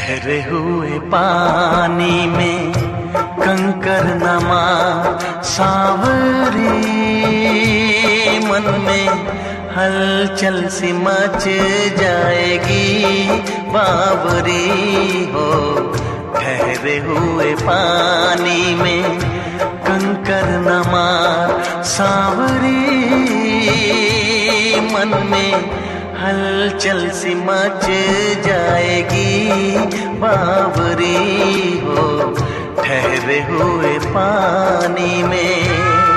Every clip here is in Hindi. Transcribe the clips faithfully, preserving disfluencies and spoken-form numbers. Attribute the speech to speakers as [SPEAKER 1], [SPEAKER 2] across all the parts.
[SPEAKER 1] ठहरे हुए पानी में कंकर नमा सांवरी, मन में हलचल सी मच जाएगी बावरी हो। ठहरे हुए पानी में कंकर नमा सांवरी, मन में हलचल सी मच जाएगी बावरी हो। ठहरे हुए पानी में।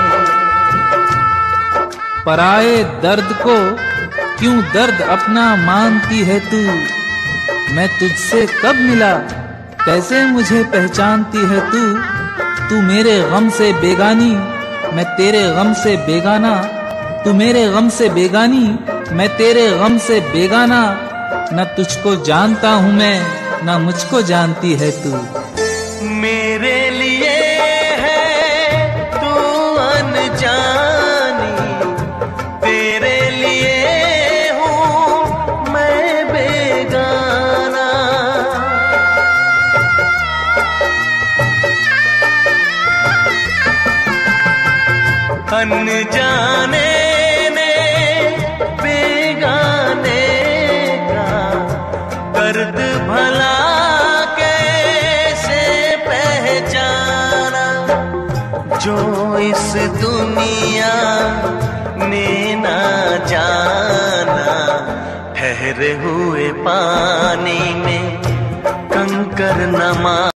[SPEAKER 2] पराए दर्द को क्यों दर्द अपना मानती है तू, मैं तुझसे कब मिला कैसे मुझे पहचानती है तू। तू मेरे गम से बेगानी मैं तेरे गम से बेगाना, तू मेरे गम से बेगानी मैं तेरे गम से बेगाना। न तुझको जानता हूँ मैं न मुझको जानती है तू।
[SPEAKER 1] मेरे लिए है तू अनजानी, तेरे लिए हूँ मैं बेगाना। अनजाने ने बेगाने का दर्द भला कैसे पहचाना, जो इस दुनिया ने ना जाना। ठहरे हुए पानी में कंकर नमा